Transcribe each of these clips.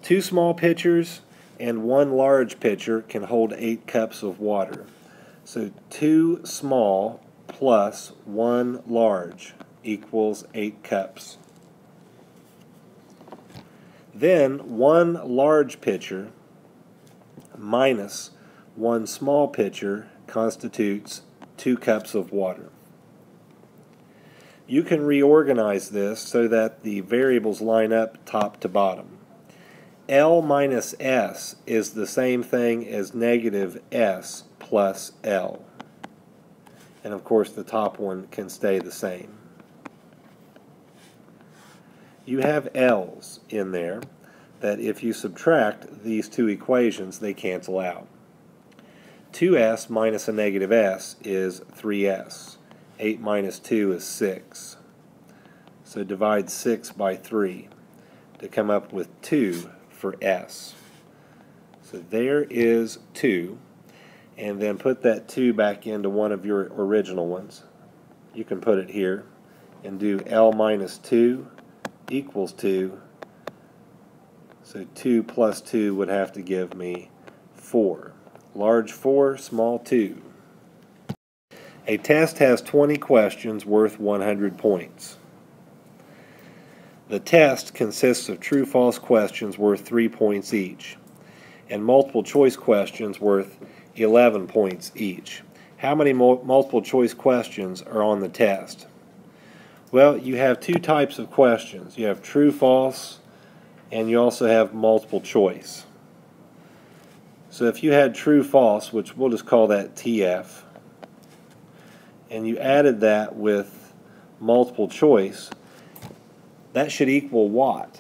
2 small pitchers and 1 large pitcher can hold 8 cups of water. So 2 small plus 1 large equals 8 cups. Then 1 large pitcher minus 1 small pitcher constitutes 2 cups of water. You can reorganize this so that the variables line up top to bottom. L minus S is the same thing as negative S plus L. And of course the top one can stay the same. You have L's in there that if you subtract these two equations, they cancel out. 2s minus a negative s is 3s. 8 minus 2 is 6. So divide 6 by 3 to come up with 2 for s. So there is 2. And then put that 2 back into one of your original ones. You can put it here and do L minus 2 equals 2. So 2 plus 2 would have to give me 4. Large 4, small 2. A test has 20 questions worth 100 points. The test consists of true-false questions worth 3 points each, and multiple choice questions worth 11 points each. How many multiple choice questions are on the test? Well, you have 2 types of questions. You have true, false, and you also have multiple choice. So if you had true, false, which we'll just call that TF, and you added that with multiple choice, that should equal what?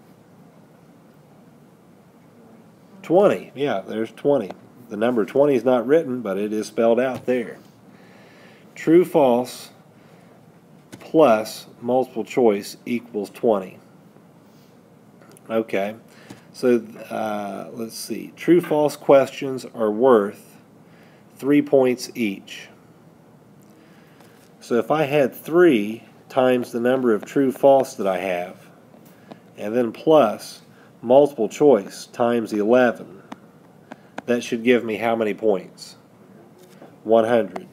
20. Yeah, there's 20. The number 20 is not written, but it is spelled out there. True, false plus multiple choice equals 20. Okay, so let's see. True, false questions are worth 3 points each. So if I had 3 times the number of true, false that I have, and then plus multiple choice times 11, that should give me how many points? 100.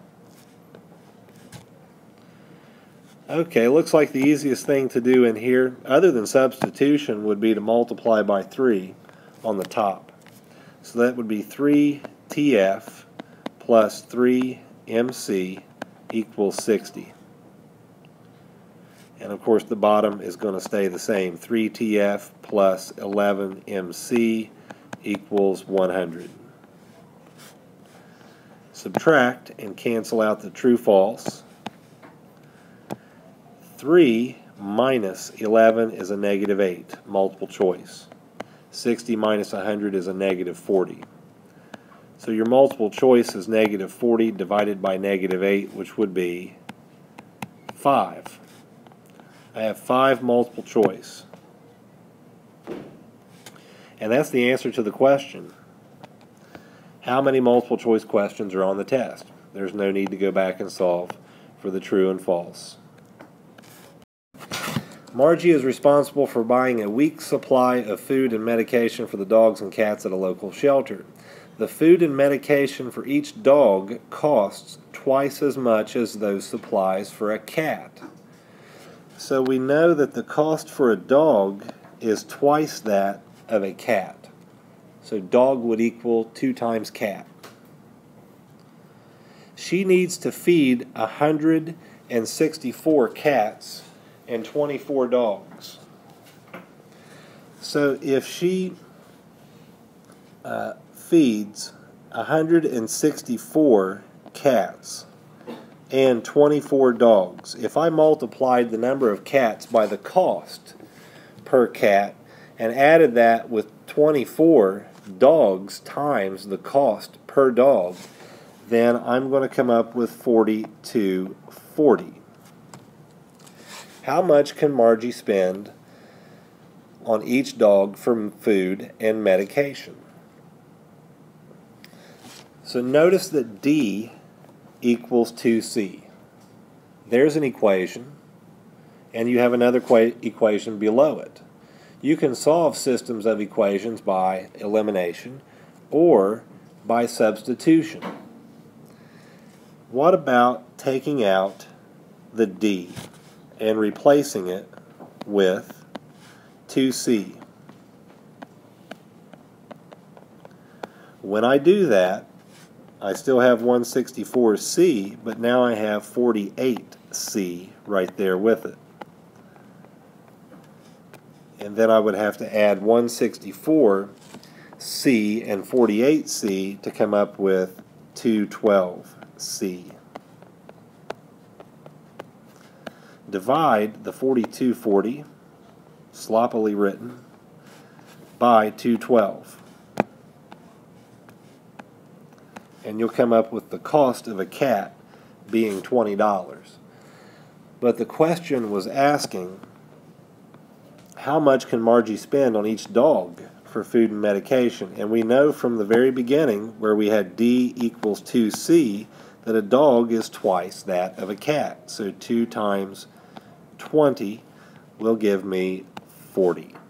Okay, looks like the easiest thing to do in here, other than substitution, would be to multiply by 3 on the top. So that would be 3TF plus 3MC equals 60. And of course the bottom is going to stay the same. 3TF plus 11MC equals 100. Subtract and cancel out the true, false. 3 minus 11 is a negative 8, multiple choice. 60 minus 100 is a negative 40. So your multiple choice is negative 40 divided by negative 8, which would be 5. I have 5 multiple choice. And that's the answer to the question. How many multiple choice questions are on the test? There's no need to go back and solve for the true and false. Margie is responsible for buying a week's supply of food and medication for the dogs and cats at a local shelter. The food and medication for each dog costs twice as much as those supplies for a cat. So we know that the cost for a dog is twice that of a cat. So dog would equal 2 times cat. She needs to feed 164 cats and 24 dogs. So if she feeds 164 cats and 24 dogs, if I multiplied the number of cats by the cost per cat and added that with 24 dogs times the cost per dog, then I'm going to come up with 4240. How much can Margie spend on each dog for food and medication? So notice that D equals 2C. There's an equation, and you have another equation below it. You can solve systems of equations by elimination or by substitution. What about taking out the D and replacing it with 2C? When I do that, I still have 164C, but now I have 48C right there with it. And then I would have to add 164C and 48C to come up with 212C. Divide the 4240, sloppily written, by 212. And you'll come up with the cost of a cat being $20. But the question was asking, how much can Margie spend on each dog for food and medication? And we know from the very beginning, where we had D equals 2C, that a dog is twice that of a cat. So 2 times 20 will give me 40.